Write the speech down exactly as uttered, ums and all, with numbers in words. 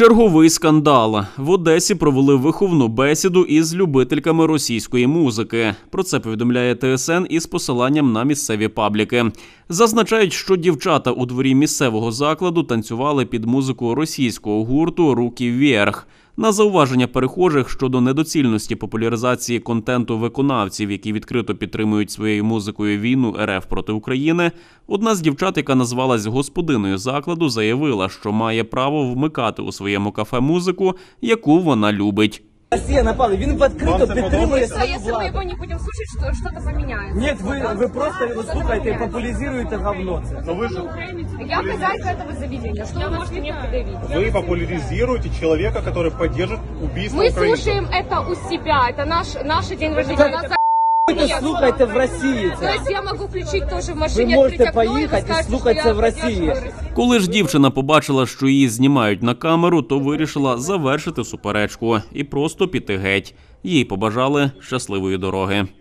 Черговий скандал. В Одесі провели виховну бесіду із любительками російської музики. Про це повідомляє Т С Н із посиланням на місцеві пабліки. Зазначають, що дівчата у дворі місцевого закладу танцювали під музику російського гурту «Руки вверх». На зауваження перехожих щодо недоцільності популяризації контенту виконавців, які відкрито підтримують своєю музикою війну Р Ф проти України, одна з дівчат, яка назвалась господиною закладу, заявила, що має право вмикати у своєму кафе музику, яку вона любить. Росія напала, він відкрито підтримує свою владу. Якщо ми його не будемо слухати, що щось поміняється. Ні, ви, ви просто його слухаєте і популяризуєте говно. Я хозяйка этого заведения, что вы можете мне предъявить? Вы популяризируете человека, который поддержит убийство Мы украинцев. слушаем это у себя, это наш, наш день рождения. Ви слухайте в Росії То це. есть я могу включить тоже в Ви машине, можете открыть окно и поїхати і сказать, слухати что це я в Росії. поддерживаю. Коли ж дівчина побачила, що її знімають на камеру, то вирішила завершити суперечку і просто піти геть. Їй побажали щасливої дороги.